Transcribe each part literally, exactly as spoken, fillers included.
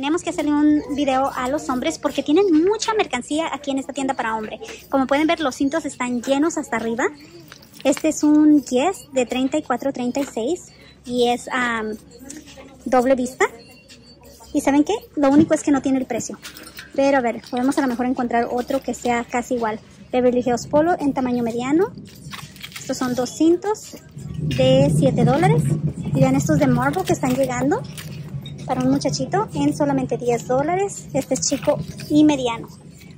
tenemos que hacerle un video a los hombres porque tienen mucha mercancía aquí en esta tienda para hombre. Como pueden ver, los cintos están llenos hasta arriba. Este es un Guess de treinta y cuatro treinta y seis y es um, doble vista. ¿Y saben qué? Lo único es que no tiene el precio. Pero a ver, podemos a lo mejor encontrar otro que sea casi igual. Beverly Hills Polo en tamaño mediano. Estos son dos cintos de siete dólares. Y vean estos de Marvel que están llegando para un muchachito en solamente diez dólares. Este es chico y mediano.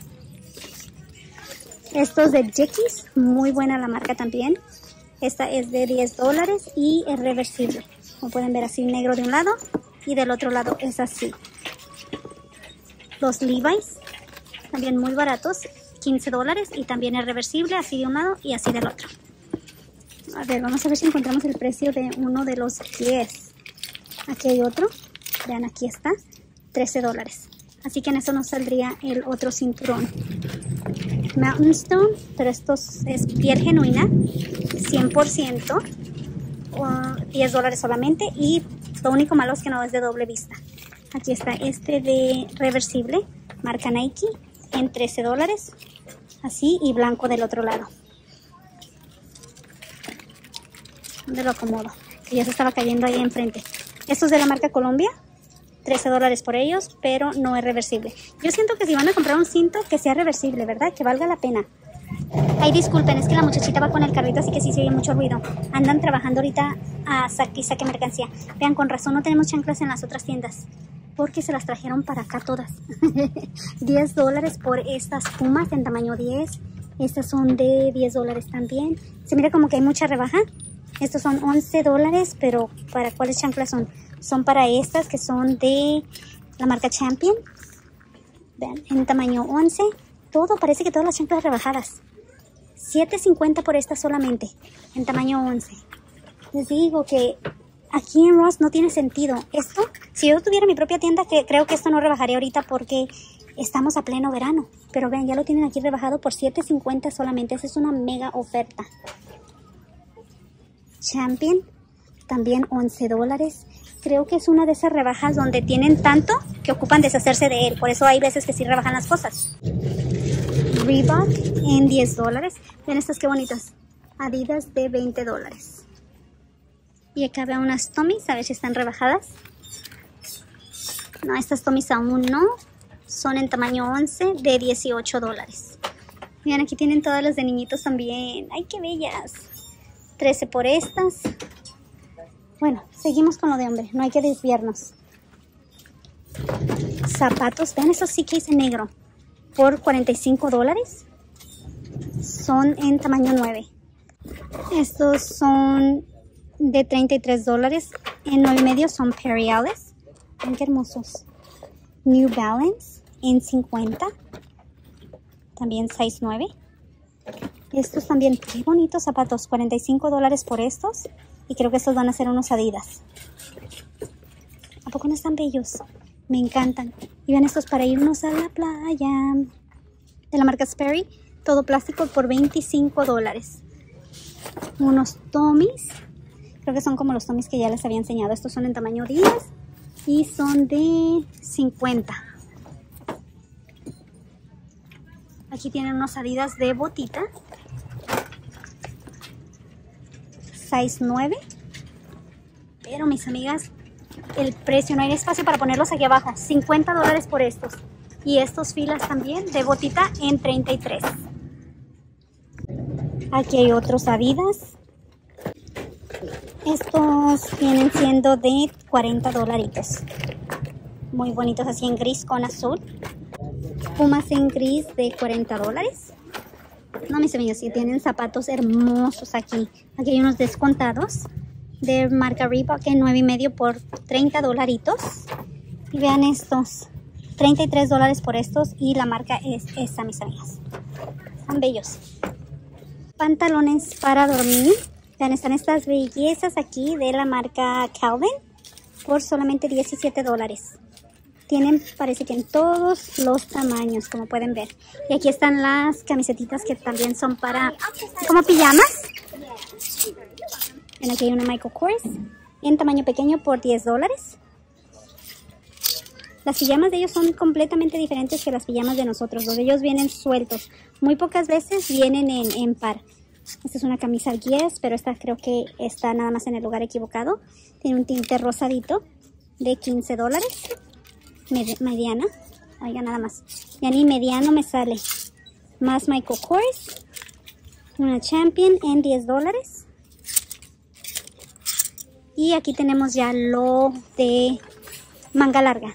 Estos de Dickies, muy buena la marca también. Esta es de diez dólares y es reversible. Como pueden ver, así negro de un lado y del otro lado es así. Los Levi's, también muy baratos, quince dólares y también es reversible, así de un lado y así del otro. A ver, vamos a ver si encontramos el precio de uno de los diez. Aquí hay otro, vean, aquí está, trece dólares. Así que en eso nos saldría el otro cinturón. Mountain Stone, pero esto es piel genuina, cien por ciento, diez dólares solamente. Y lo único malo es que no es de doble vista. Aquí está este de reversible, marca Nike, en trece dólares, así, y blanco del otro lado. ¿Dónde lo acomodo? Que ya se estaba cayendo ahí enfrente. Estos de la marca Columbia, trece dólares por ellos, pero no es reversible. Yo siento que si van a comprar un cinto, que sea reversible, ¿verdad? Que valga la pena. Ay, disculpen, es que la muchachita va con el carrito, así que sí se oye mucho ruido. Andan trabajando ahorita a saque y saque mercancía. Vean, con razón no tenemos chanclas en las otras tiendas, porque se las trajeron para acá todas. diez dólares por estas pumas en tamaño diez. Estas son de diez dólares también. Se mira como que hay mucha rebaja. Estos son once dólares, pero ¿para cuáles chanclas son? Son para estas que son de la marca Champion. Vean, en tamaño once. Todo, parece que todas las chanclas rebajadas. siete cincuenta por esta solamente, en tamaño once. Les digo que aquí en Ross no tiene sentido. Esto, si yo tuviera mi propia tienda, que creo que esto no rebajaría ahorita porque estamos a pleno verano. Pero vean, ya lo tienen aquí rebajado por siete cincuenta solamente. Esa es una mega oferta. Champion, también once dólares. Creo que es una de esas rebajas donde tienen tanto que ocupan deshacerse de él. Por eso hay veces que sí rebajan las cosas. Reebok en diez dólares. Vean estas qué bonitas. Adidas de veinte dólares. Y acá veo unas Tommys, a ver si están rebajadas. No, estas Tommys aún no. Son en tamaño once de dieciocho dólares. Vean, aquí tienen todas las de niñitos también. ¡Ay, qué bellas! trece por estas. Bueno, seguimos con lo de hombre. No hay que desviarnos. Zapatos. Vean esos C Ks en negro. Por cuarenta y cinco dólares. Son en tamaño nueve. Estos son de treinta y tres dólares. En nueve y medio son Periales. Vean qué hermosos. New Balance en cincuenta. También size nueve. Estos también, qué bonitos zapatos. cuarenta y cinco dólares por estos. Y creo que estos van a ser unos Adidas. ¿A poco no están bellos? Me encantan. Y vean estos para irnos a la playa. De la marca Sperry. Todo plástico por veinticinco dólares. Unos Tommys. Creo que son como los Tommys que ya les había enseñado. Estos son en tamaño diez. Y son de cincuenta. Aquí tienen unos Adidas de botita. size nueve. Pero mis amigas, el precio, no hay espacio para ponerlos aquí abajo. cincuenta dólares por estos. Y estos filas también de botita en treinta y tres. Aquí hay otros Adidas. Estos vienen siendo de cuarenta dolaritos. Muy bonitos, así en gris con azul. Pumas en gris de cuarenta dólares. No, mis amigos, sí tienen zapatos hermosos aquí. Aquí hay unos descontados de marca Reebok en nueve y medio por treinta dolaritos. Y vean estos, treinta y tres dólares por estos. Y la marca es esta, mis amigas. Están bellos. Pantalones para dormir. Vean, están estas bellezas aquí de la marca Calvin por solamente diecisiete dólares. Tienen, parece que en todos los tamaños, como pueden ver. Y aquí están las camisetitas que también son para, como pijamas. Ven, aquí hay una Michael Kors en tamaño pequeño por diez dólares. Las pijamas de ellos son completamente diferentes que las pijamas de nosotros. Los de ellos vienen sueltos. Muy pocas veces vienen en, en par. Esta es una camisa Guess, pero esta creo que está nada más en el lugar equivocado. Tiene un tinte rosadito de quince dólares. Med mediana. Oiga, nada más. Ya ni mediano me sale. Más Michael Kors. Una Champion en diez dólares. Y aquí tenemos ya lo de manga larga.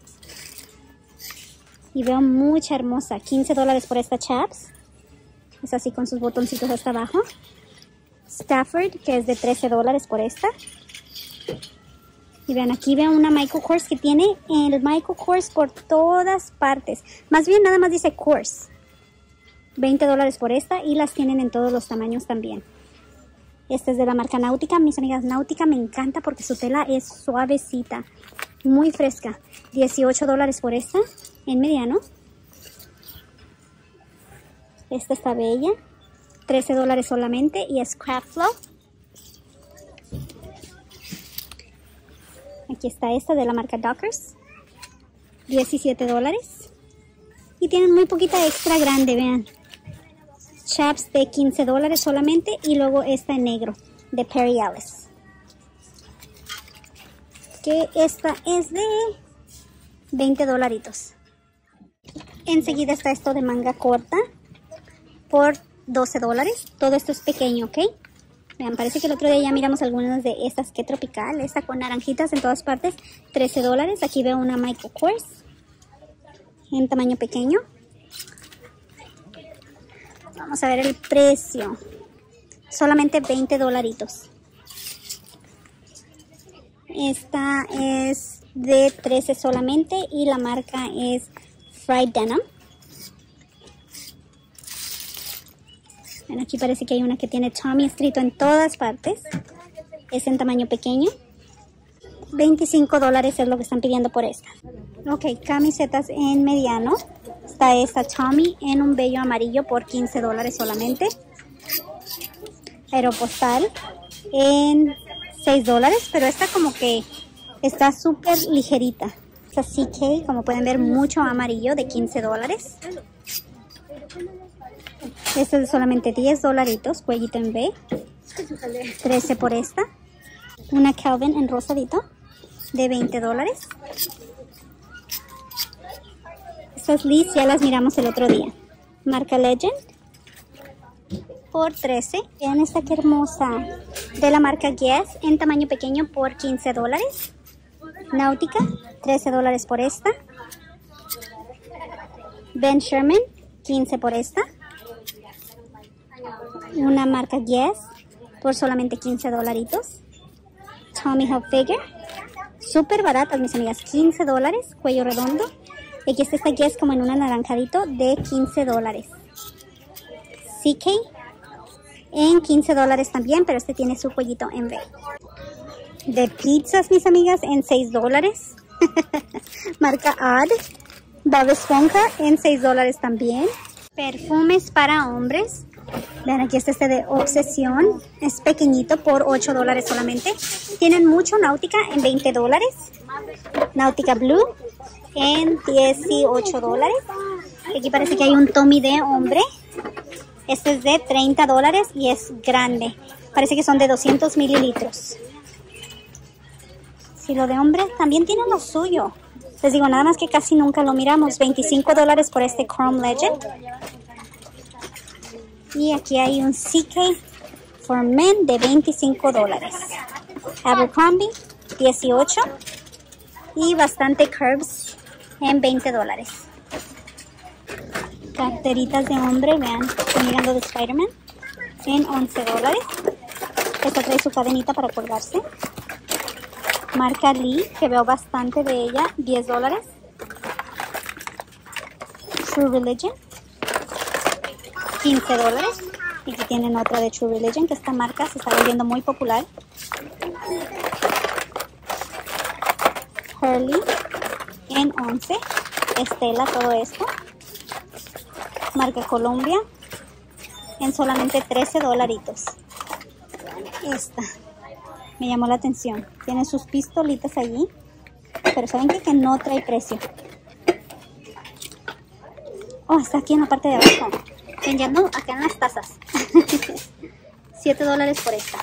Y veo mucha hermosa. quince dólares por esta Chaps. Es así con sus botoncitos hasta abajo. Stafford, que es de trece dólares por esta. Y vean, aquí veo una Michael Kors que tiene el Michael Kors por todas partes. Más bien nada más dice Kors. veinte dólares por esta y las tienen en todos los tamaños también. Esta es de la marca Nautica. Mis amigas, Nautica me encanta porque su tela es suavecita. Muy fresca. dieciocho dólares por esta en mediano. Esta está bella. trece dólares solamente y es Craft Flow. Aquí está esta de la marca Dockers. diecisiete dólares. Y tienen muy poquita extra grande, vean. Chaps de quince dólares solamente. Y luego esta en negro de Perry Ellis. Que esta es de veinte dolaritos. Enseguida está esto de manga corta por doce dólares. Todo esto es pequeño, ¿ok? Vean, parece que el otro día ya miramos algunas de estas. Que tropical, esta con naranjitas en todas partes. trece dólares. Aquí veo una Michael Kors en tamaño pequeño. Vamos a ver el precio. Solamente veinte dolaritos. Esta es de trece solamente y la marca es Fried Denim. Ven, aquí parece que hay una que tiene Tommy escrito en todas partes. Es en tamaño pequeño. veinticinco dólares es lo que están pidiendo por esta. Ok, camisetas en mediano. Está esta Tommy en un bello amarillo por quince dólares solamente. Aeropostal en seis dólares, pero esta como que está súper ligerita. Esta C K, como pueden ver, mucho amarillo de quince dólares. Esta es de solamente diez dolaritos, cuellito en B. trece por esta. Una Calvin en rosadito de veinte dólares. Estas Liz ya las miramos el otro día. Marca Legend por trece. Vean esta que hermosa. De la marca Guess en tamaño pequeño por quince dólares. Nautica, trece dólares por esta. Ben Sherman, quince por esta. Una marca Guess por solamente quince dolaritos. Tommy Hilfiger, súper baratas mis amigas, quince dólares, cuello redondo. Y aquí está esta Guess como en un anaranjadito de quince dólares. C K en quince dólares también, pero este tiene su cuellito en B. De pizzas mis amigas en seis dólares. Marca Odd. Bob Esponja en seis dólares también. Perfumes para hombres. Vean, aquí está este de Obsesión. Es pequeñito por ocho dólares solamente. Tienen mucho. Nautica en veinte dólares. Nautica Blue en dieciocho dólares. Aquí parece que hay un Tommy de hombre. Este es de treinta dólares y es grande. Parece que son de doscientos mililitros. Si lo de hombre también tiene lo suyo. Les digo, nada más que casi nunca lo miramos. veinticinco dólares por este Chrome Legend. Y aquí hay un C K for Men de veinticinco dólares. Abercrombie, dieciocho. Y bastante Curves en veinte dólares. Carteritas de hombre, vean, estoy mirando de Spider-Man, en once dólares. Esta trae su cadenita para colgarse. Marca Lee, que veo bastante de ella, diez dólares. True Religion, quince dólares. Y aquí tienen otra de True Religion, que esta marca se está volviendo muy popular. Hurley en once. Estela, todo esto. Marca Colombia en solamente trece dolaritos. Esta me llamó la atención. Tiene sus pistolitas allí. Pero ¿saben qué? Que no trae precio. Oh, está aquí en la parte de abajo. Vendiendo acá en las tazas. siete dólares por esta.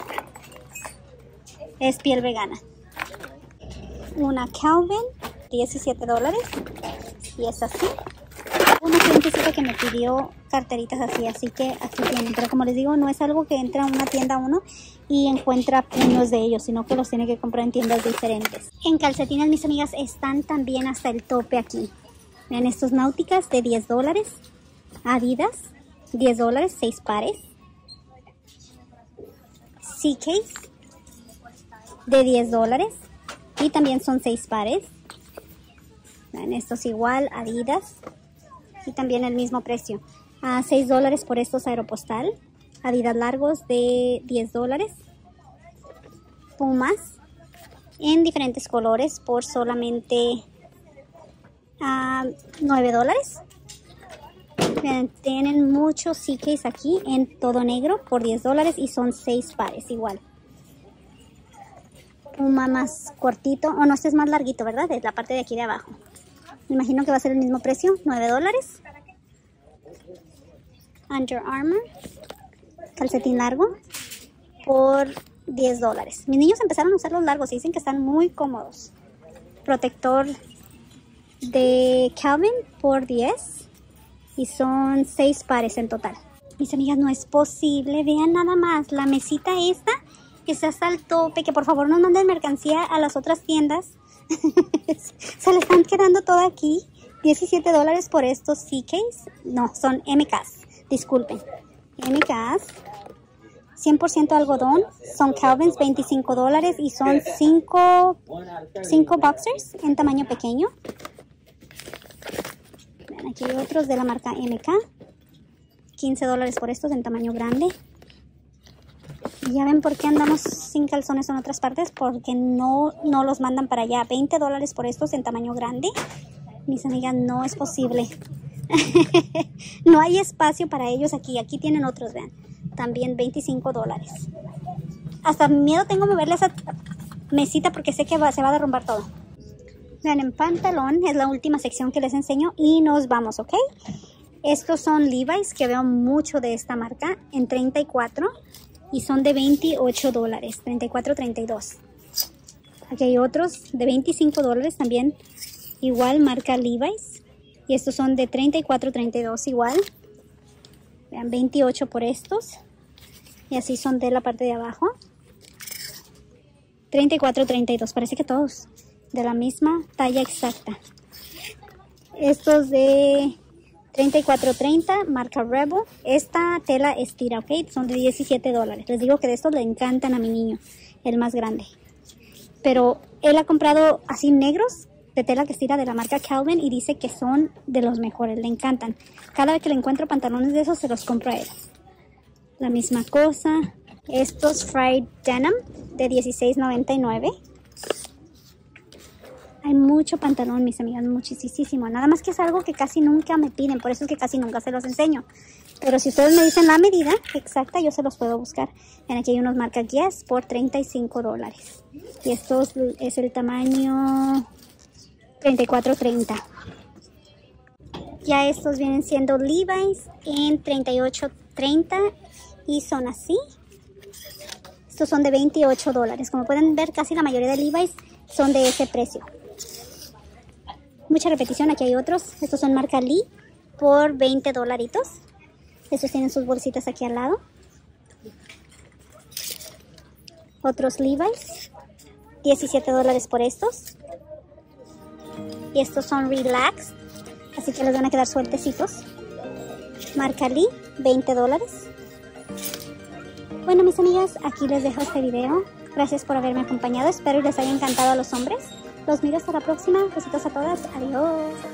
Es piel vegana. Una Calvin, diecisiete dólares. Y es así. Una clientecita que me pidió carteritas así, así que aquí tienen. Pero como les digo, no es algo que entra a una tienda uno y encuentra puños de ellos, sino que los tiene que comprar en tiendas diferentes. En calcetines, mis amigas, están también hasta el tope aquí. Vean estos náuticas de diez dólares. Adidas, diez dólares, seis pares. C Case de diez dólares. Y también son seis pares. Vean, estos igual, Adidas. Y también el mismo precio. A seis dólares por estos Aeropostal. Adidas largos de diez dólares. Pumas en diferentes colores por solamente uh, nueve dólares. Vean, tienen muchos C Ks aquí en todo negro por diez dólares y son seis pares igual. Puma más cortito, o no, este es más larguito, ¿verdad? De la parte de aquí de abajo. Me imagino que va a ser el mismo precio, nueve dólares. Under Armour, calcetín largo, por diez dólares. Mis niños empezaron a usar los largos y dicen que están muy cómodos. Protector de Calvin por diez y son seis pares en total. Mis amigas, no es posible, vean nada más, la mesita esta que está hasta el tope, que por favor nos manden mercancía a las otras tiendas. Se le están quedando todo aquí. diecisiete dólares por estos C Ks. No, son M Ks. Disculpen. M Ks. cien por ciento algodón. Son Calvins, veinticinco dólares. Y son cinco boxers en tamaño pequeño. Vean, aquí hay otros de la marca M K. quince dólares por estos en tamaño grande. Y ya ven por qué andamos sin calzones en otras partes, porque no, no los mandan para allá. veinte dólares por estos en tamaño grande. Mis amigas, no es posible. No hay espacio para ellos aquí. Aquí tienen otros, vean. También veinticinco dólares. Hasta miedo tengo de moverle esa mesita porque sé que va, se va a derrumbar todo. Vean, en pantalón es la última sección que les enseño y nos vamos, ¿ok? Estos son Levi's, que veo mucho de esta marca, en treinta y cuatro. Y son de veintiocho dólares, treinta y cuatro, treinta y dos. Aquí hay otros de veinticinco dólares también, igual marca Levi's. Y estos son de treinta y cuatro, treinta y dos igual. Vean, veintiocho por estos. Y así son de la parte de abajo. treinta y cuatro, treinta y dos, parece que todos de la misma talla exacta. Estos de treinta y cuatro, treinta, marca Rebel. Esta tela estira, ¿ok? Son de diecisiete dólares. Les digo que de estos le encantan a mi niño, el más grande. Pero él ha comprado así negros de tela que estira de la marca Calvin y dice que son de los mejores, le encantan. Cada vez que le encuentro pantalones de esos, se los compro a él. La misma cosa. Estos Fried Denim de dieciséis noventa y nueve. Hay mucho pantalón, mis amigas, muchísimo. Nada más que es algo que casi nunca me piden, por eso es que casi nunca se los enseño. Pero si ustedes me dicen la medida exacta, yo se los puedo buscar. En aquí hay unos marca Guess por treinta y cinco dólares. Y estos es el tamaño treinta y cuatro, treinta. Ya estos vienen siendo Levi's en treinta y ocho, treinta y son así. Estos son de veintiocho dólares. Como pueden ver, casi la mayoría de Levi's son de ese precio. Mucha repetición, aquí hay otros. Estos son marca Lee por veinte dolaritos. Estos tienen sus bolsitas aquí al lado. Otros Levi's, diecisiete dólares por estos. Y estos son Relax, así que les van a quedar sueltecitos. Marca Lee, veinte dólares. Bueno, mis amigas, aquí les dejo este video. Gracias por haberme acompañado. Espero que les haya encantado a los hombres. Los miro hasta la próxima. Besitos a todas. Adiós.